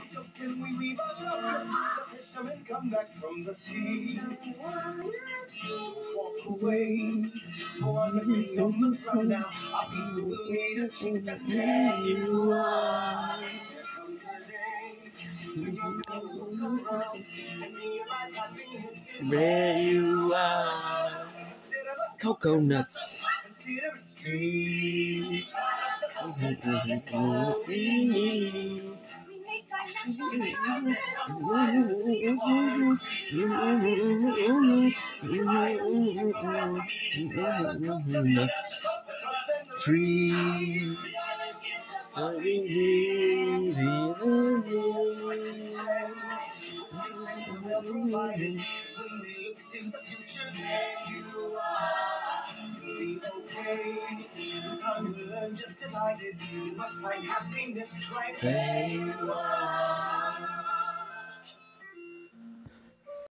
Can we weave ourselves? The fishermen come back from the sea. Walk away. Moana, stay on the ground now. Our people will need a chief, and there you are. There comes a day when you're gonna look around and realize happiness is where you are. Coconuts. Consider its trees. Tree. Just as I did, you must find happiness right where you are.